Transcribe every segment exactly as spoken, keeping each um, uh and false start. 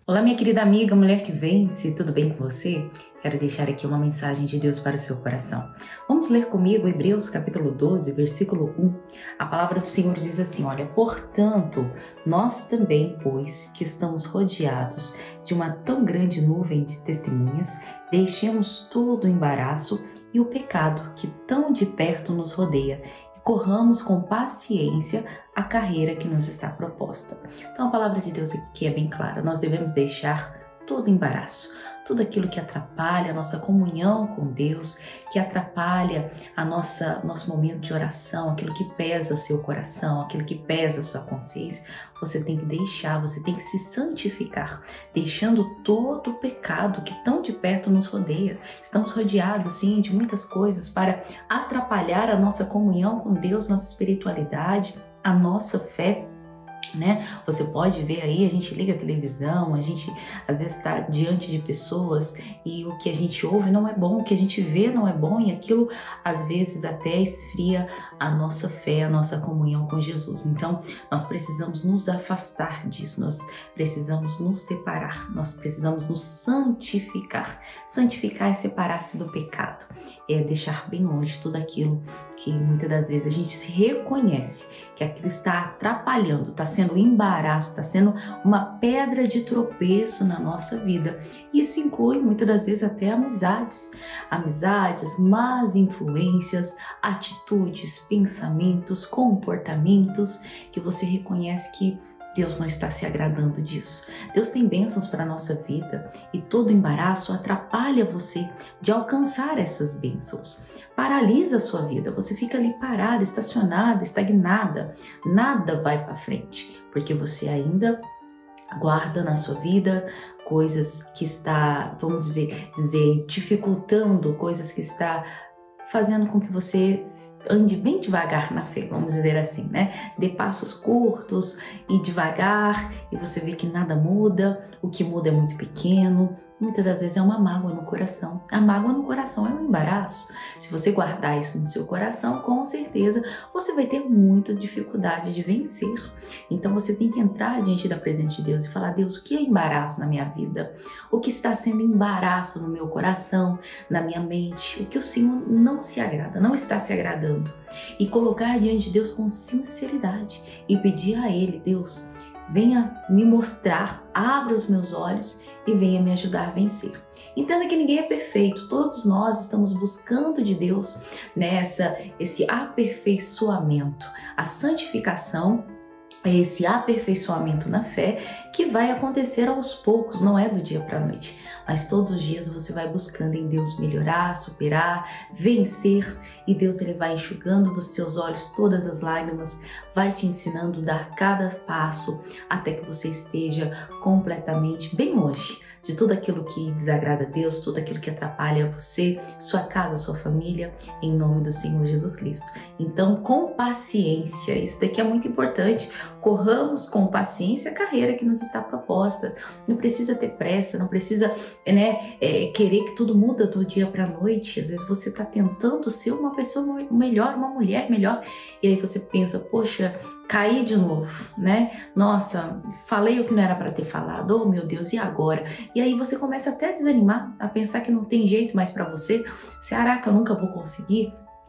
Olá, minha querida amiga, mulher que vence, tudo bem com você? Quero deixar aqui uma mensagem de Deus para o seu coração. Vamos ler comigo Hebreus capítulo doze, versículo um. A palavra do Senhor diz assim, olha, portanto, nós também, pois, que estamos rodeados de uma tão grande nuvem de testemunhas, deixemos todo o embaraço e o pecado que tão de perto nos rodeia, corramos com paciência a carreira que nos está proposta. Então a palavra de Deus aqui é bem clara, nós devemos deixar todo embaraço, tudo aquilo que atrapalha a nossa comunhão com Deus, que atrapalha a nossa nosso momento de oração, aquilo que pesa seu coração, aquilo que pesa sua consciência, você tem que deixar, você tem que se santificar, deixando todo o pecado que tão de perto nos rodeia. Estamos rodeados, sim, de muitas coisas para atrapalhar a nossa comunhão com Deus, nossa espiritualidade, a nossa fé. Né? Você pode ver aí, a gente liga a televisão, a gente às vezes está diante de pessoas e o que a gente ouve não é bom, o que a gente vê não é bom e aquilo às vezes até esfria a nossa fé, a nossa comunhão com Jesus. Então nós precisamos nos afastar disso, nós precisamos nos separar, nós precisamos nos santificar. Santificar é separar-se do pecado, é deixar bem longe tudo aquilo que muitas das vezes a gente se reconhece que aquilo está atrapalhando, está sendo embaraço, está sendo uma pedra de tropeço na nossa vida. Isso inclui muitas das vezes até amizades, amizades, más influências, atitudes, pensamentos, comportamentos que você reconhece que Deus não está se agradando disso. Deus tem bênçãos para a nossa vida e todo embaraço atrapalha você de alcançar essas bênçãos. Paralisa a sua vida, você fica ali parada, estacionada, estagnada, nada vai para frente, porque você ainda guarda na sua vida coisas que está, vamos ver, dizer, dificultando, coisas que está fazendo com que você ande bem devagar na fé, vamos dizer assim, né? Dê passos curtos e devagar e você vê que nada muda, o que muda é muito pequeno. Muitas das vezes é uma mágoa no coração. A mágoa no coração é um embaraço. Se você guardar isso no seu coração, com certeza você vai ter muita dificuldade de vencer. Então você tem que entrar diante da presença de Deus e falar, Deus, o que é embaraço na minha vida? O que está sendo embaraço no meu coração, na minha mente? O que o Senhor não se agrada, não está se agradando? E colocar diante de Deus com sinceridade e pedir a Ele, Deus, venha me mostrar, abra os meus olhos e venha me ajudar a vencer. Entenda que ninguém é perfeito, todos nós estamos buscando de Deus nessa, esse aperfeiçoamento, a santificação, esse aperfeiçoamento na fé que vai acontecer aos poucos, não é do dia para a noite, mas todos os dias você vai buscando em Deus melhorar, superar, vencer e Deus ele vai enxugando dos seus olhos todas as lágrimas, vai te ensinando a dar cada passo até que você esteja completamente bem longe de tudo aquilo que desagrada a Deus, tudo aquilo que atrapalha você, sua casa, sua família, em nome do Senhor Jesus Cristo. Então, com paciência, isso daqui é muito importante, corramos com paciência a carreira que nos está proposta. Não precisa ter pressa, não precisa né, é, querer que tudo muda do dia para a noite. Às vezes você está tentando ser uma pessoa melhor, uma mulher melhor, e aí você pensa, poxa, caí de novo, né? Nossa, falei o que não era para ter falado, oh meu Deus, e agora? E aí você começa até a desanimar, a pensar que não tem jeito mais para você. Será que eu nunca vou conseguir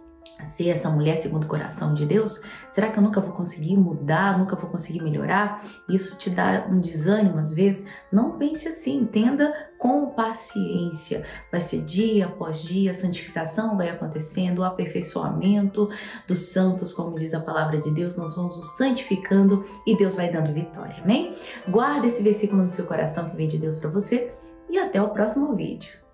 ser essa mulher segundo o coração de Deus? Será que eu nunca vou conseguir mudar, nunca vou conseguir melhorar? Isso te dá um desânimo às vezes? Não pense assim, entenda com paciência. Vai ser dia após dia, a santificação vai acontecendo, o aperfeiçoamento dos santos, como diz a palavra de Deus, nós vamos nos santificando e Deus vai dando vitória, amém? Guarda esse versículo no seu coração que vem de Deus para você e até o próximo vídeo.